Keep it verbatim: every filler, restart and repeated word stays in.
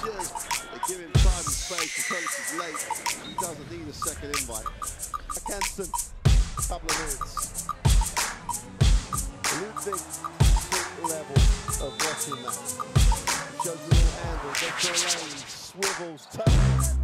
gestures. They give him time and space. The coach is late. He doesn't need a second invite. Kenson, couple of minutes. Ludwig, level of watching that. Shows a little handle, gets to a lane, swivels, touch.